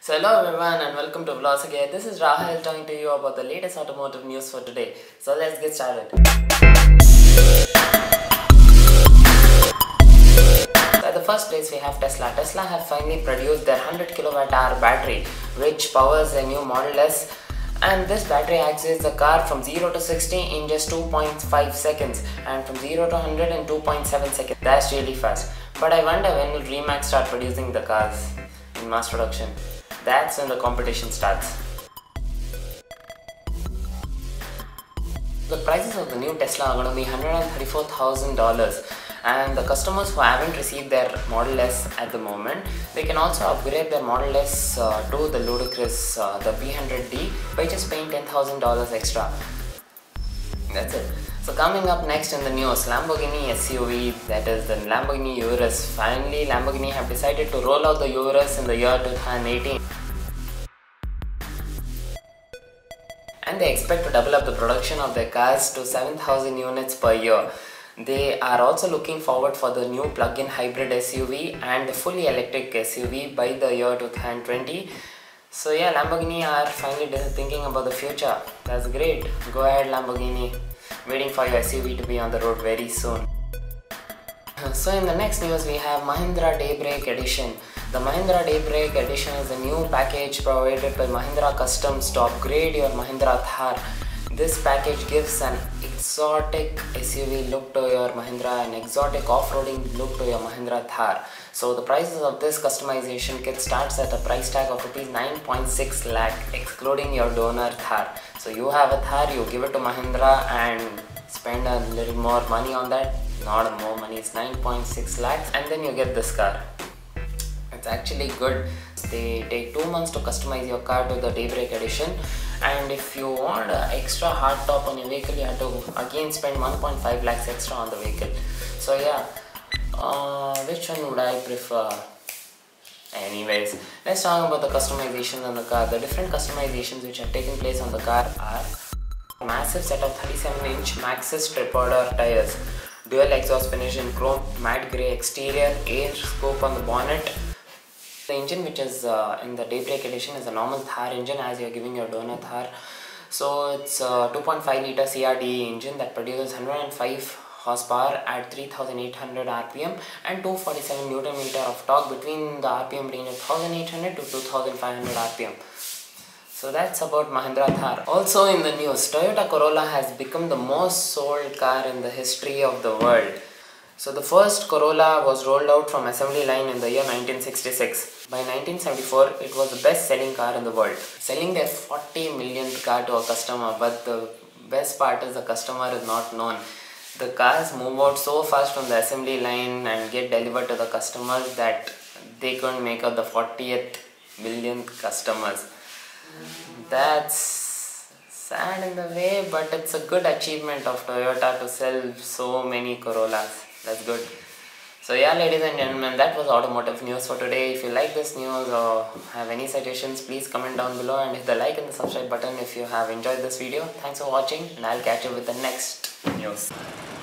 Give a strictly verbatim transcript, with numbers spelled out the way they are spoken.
So hello everyone and welcome to Vlogs again. This is Rahul talking to you about the latest automotive news for today. So let's get started. So at the first place we have Tesla. Tesla have finally produced their one hundred kilowatt hour battery which powers their new Model S, and this battery accelerates the car from zero to sixty in just two point five seconds and from zero to one hundred in two point seven seconds. That's really fast. But I wonder when will Rimac start producing the cars in mass production. That's when the competition starts. The prices of the new Tesla are going to be one hundred thirty-four thousand dollars, and the customers who haven't received their Model S at the moment, they can also upgrade their Model S uh, to the ludicrous uh, the V one hundred D by just paying ten thousand dollars extra. That's it. So coming up next in the news, Lamborghini S U V, that is the Lamborghini Urus. Finally, Lamborghini have decided to roll out the Urus in the year two thousand eighteen. And they expect to double up the production of their cars to seven thousand units per year. They are also looking forward for the new plug-in hybrid S U V and the fully electric S U V by the year two thousand twenty. So yeah, Lamborghini are finally thinking about the future. That's great. Go ahead, Lamborghini. Waiting for your S U V to be on the road very soon. So in the next news we have Mahindra Daybreak Edition. The Mahindra Daybreak Edition is a new package provided by Mahindra Customs to upgrade your Mahindra Thar. This package gives an exotic S U V look to your Mahindra, an exotic off-roading look to your Mahindra Thar. So the prices of this customization kit starts at a price tag of rupees nine point six lakh excluding your donor Thar. So you have a Thar, you give it to Mahindra and spend a little more money on that. Not more money, it's nine point six lakhs, and then you get this car. It's actually good. They take two months to customize your car to the Daybreak Edition, and if you want an extra hardtop on your vehicle, you have to again spend one point five lakhs extra on the vehicle. So yeah, uh, which one would I prefer? Anyways, let's talk about the customizations on the car. The different customizations which have taken place on the car are massive set of thirty-seven inch Maxxis trip order tires, dual exhaust finish in chrome, matte grey exterior, air scope on the bonnet. The engine which is uh, in the Daybreak Edition is a normal Thar engine as you are giving your donor Thar. So it's a two point five litre C R D E engine that produces one hundred five horsepower at three thousand eight hundred R P M and two hundred forty-seven newton meter of torque between the R P M range of one thousand eight hundred to two thousand five hundred R P M. So that's about Mahindra Thar. Also in the news, Toyota Corolla has become the most sold car in the history of the world. So the first Corolla was rolled out from assembly line in the year nineteen sixty-six. By nineteen seventy-four, it was the best selling car in the world, selling their forty millionth car to a customer. But the best part is the customer is not known. The cars move out so fast from the assembly line and get delivered to the customers that they couldn't make out the fortieth millionth customers. That's sad in the way, but it's a good achievement of Toyota to sell so many Corollas. That's good. So yeah, ladies and gentlemen, that was automotive news for today. If you like this news or have any suggestions, please comment down below and hit the like and the subscribe button if you have enjoyed this video. Thanks for watching, and I'll catch you with the next news.